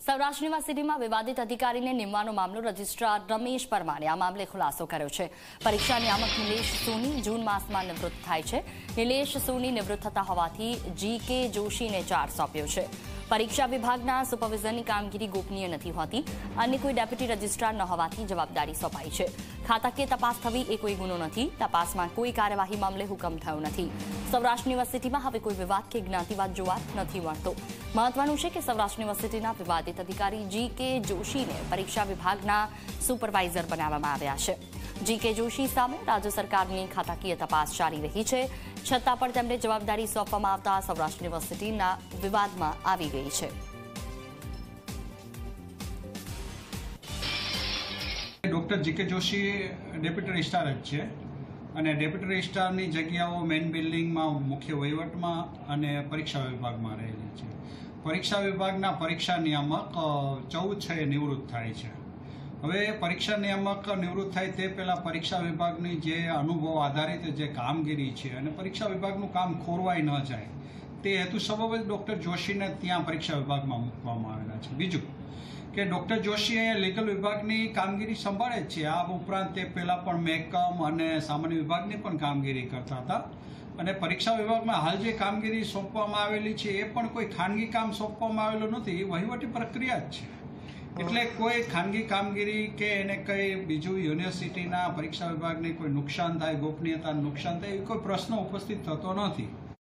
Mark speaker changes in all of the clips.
Speaker 1: સૌરાષ્ટ્ર યુનિવર્સિટીમાં વિવાદિત અધિકારીને નિમવાનો મામલો રજિસ્ટ્રાર રમેશ પરમારે આ મામલે ખુલાસો કર્યો છે। પરીક્ષા નિયામક નિલેશ સોની જૂન માસમાં નિવૃત્ત થાય છે। નિલેશ સોની નિવૃત્ત થતા હોવાથી જીકે જોશીને ચાર્જ સોંપ્યો છે। પરીક્ષા વિભાગના સુપરવિઝનની કામગીરી ગોપનીય નથી હોતી। અન્ય કોઈ ડેપ્યુટી રજિસ્ટ્રાર ન હોવાથી જવાબદારી સોંપાઈ છે। ખાતાકીય તપાસ થવી એ કોઈ ગુનો નથી। તપાસમાં કોઈ કાર્યવાહી મામલે હુકમ થયો નથી। સૌરાષ્ટ્ર યુનિવર્સિટીમાં હવે કોઈ વિવાદ કે જ્ઞાતિવાદ જોવા નથી મળતો। મહત્વનું છે કે સૌરાષ્ટ્ર યુનિવર્સિટીના વિવાદિત અધિકારી જીકે જોશીને પરીક્ષા વિભાગના સુપરવાઇઝર બનાવવામાં આવ્યા છે। જીકે જોશી સામે રાજ્ય સરકારની ખાતાકીય તપાસ ચાલી રહી છે, છતાં પણ તેમને જવાબદારી સોંપવામાં આવતા સૌરાષ્ટ્ર યુનિવર્સિટીના વિવાદમાં આવી ગઈ છે।
Speaker 2: Doctor GK Joshi deputy registrar જ છે અને ડેપ્યુટી રજિસ્ટ્રારની જગ્યાઓ મેઇન બિલ્ડિંગમાં મુખ્ય વહીવટમાં અને પરીક્ષા વિભાગમાં રહેલી છે। પરીક્ષા વિભાગના પરીક્ષા નિયામક 14/6 નિવૃત્ત થાય છે। હવે પરીક્ષા નિયામક નિવૃત્ત થાય તે પહેલાં પરીક્ષા વિભાગની જે અનુભવ આધારિત જે કામગીરી છે અને પરીક્ષા વિભાગનું કામ ખોરવાઈ ન જાય તે હેતુ સબબ જ ડૉક્ટર જોશીને ત્યાં પરીક્ષા વિભાગમાં મૂકવામાં આવેલા છે। બીજું કે ડૉક્ટર જોશી અહીંયા લીગલ વિભાગની કામગીરી સંભાળે જ છે। આ ઉપરાંત તે પહેલાં પણ મહેકમ અને સામાન્ય વિભાગની પણ કામગીરી કરતા હતા અને પરીક્ષા વિભાગમાં હાલ જે કામગીરી સોંપવામાં આવેલી છે એ પણ કોઈ ખાનગી કામ સોંપવામાં આવેલું નથી, એ વહીવટી પ્રક્રિયા જ છે। એટલે કોઈ ખાનગી કામગીરી કે એને કંઈ બીજું યુનિવર્સિટીના પરીક્ષા વિભાગને કોઈ નુકસાન થાય, ગોપનીયતાનું નુકસાન થાય એ કોઈ પ્રશ્ન ઉપસ્થિત થતો નથી।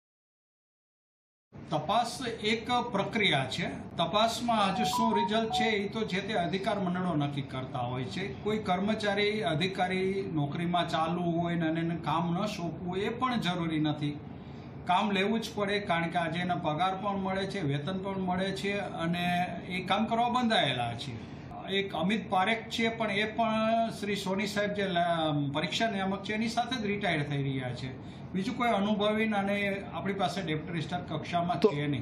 Speaker 2: તપાસ એક પ્રક્રિયા છે। તપાસમાં હજુ શું રિઝલ્ટ છે એ તો જે તે અધિકાર મંડળો નક્કી કરતા હોય છે। કોઈ કર્મચારી અધિકારી નોકરીમાં ચાલુ હોય ને એને કામ ન સોંપવું એ પણ જરૂરી નથી। કામ લેવું જ પડે, કારણ કે આજે એના પગાર પણ મળે છે, વેતન પણ મળે છે અને એ કામ કરવા બંધાયેલા છે। એક અમિત પારેખ છે પણ એ પણ શ્રી સોની સાહેબ જે પરીક્ષા નિયામક છે એની સાથે જ રિટાયર થઈ રહ્યા છે। બીજું કોઈ અનુભવી અને આપણી પાસે ડેપ્યુટી રજિસ્ટ્રાર કક્ષામાં છે નહીં।